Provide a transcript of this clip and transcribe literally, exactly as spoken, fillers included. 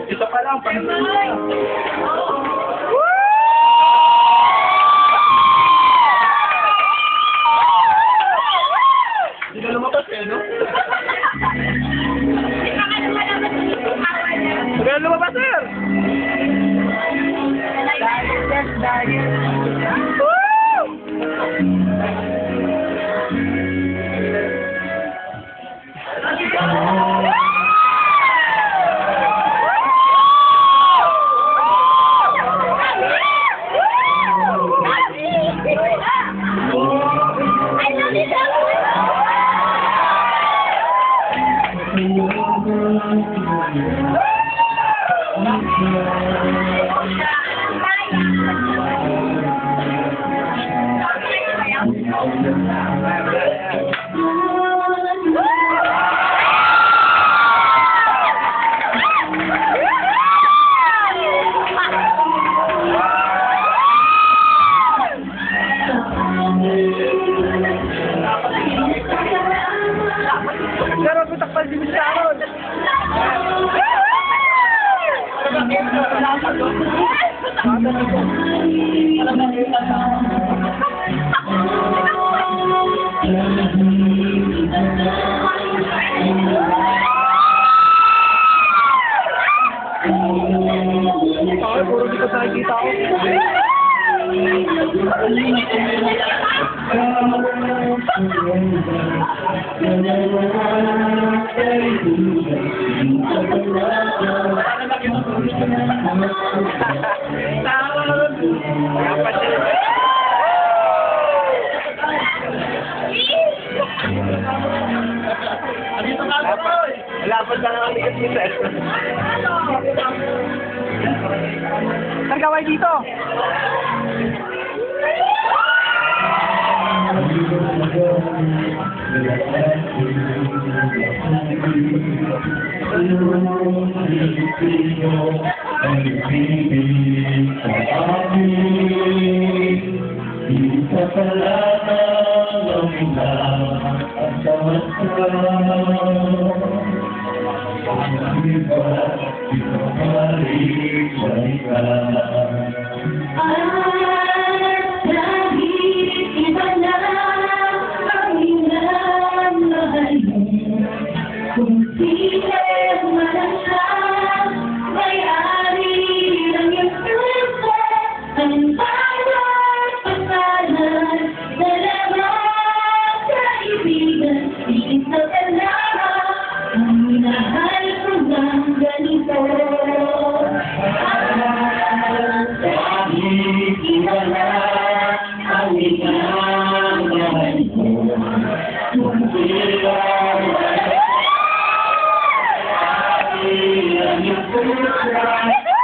Isa pa lang, pang hindi na lumabas eh, no? Hindi na lumabas, sir! Diet, yes, diet. Pero pitakpan din siya ron. Ay, puro dito sa nakikita ko. Lapat na lang ang ni Seth. Nagkaway dito. Isa pala ng ulang at tawasya. Ang iba, ito balik-balik ka. At dahil iba na ang ilang mahal mo, kung sino man siya, may-ari ng iyong puso, ang bawat pasalan, dalawang kaibigan, isa ka lang, ang minahal ko ng ganito. Dahil iba na ang ilang mahal mo, kung sino man siya, may-ari ng iyong puso,